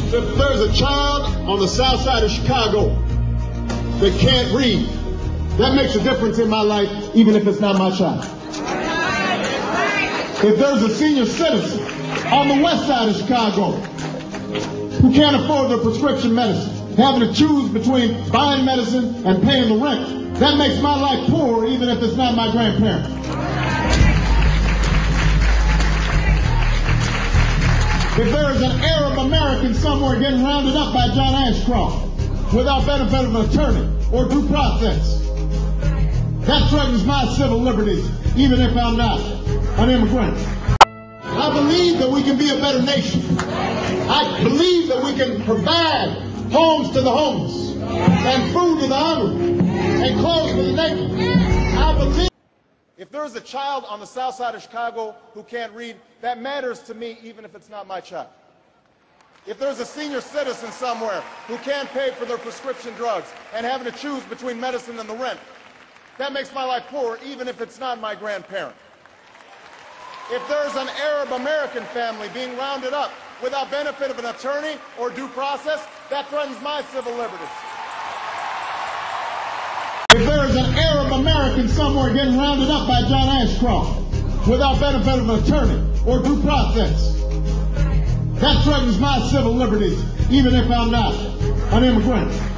If there's a child on the south side of Chicago that can't read, that makes a difference in my life, even if it's not my child. If there's a senior citizen on the west side of Chicago who can't afford their prescription medicine, having to choose between buying medicine and paying the rent, that makes my life poor, even if it's not my grandparent. If there is an Arab American somewhere getting rounded up by John Ashcroft without benefit of an attorney or due process, that threatens my civil liberties, even if I'm not an immigrant. I believe that we can be a better nation. I believe that we can provide homes to the homeless, and food to the hungry, and clothes for the naked. I believe if there is a child on the south side of Chicago who can't read, that matters to me, even if it's not my child. If there's a senior citizen somewhere who can't pay for their prescription drugs and having to choose between medicine and the rent, that makes my life poor, even if it's not my grandparent. If there's an Arab American family being rounded up without benefit of an attorney or due process, that threatens my civil liberties. If there is an Arab American somewhere getting rounded up by John Ashcroft without benefit of an attorney or due process, that threatens my civil liberties, even if I'm not an immigrant.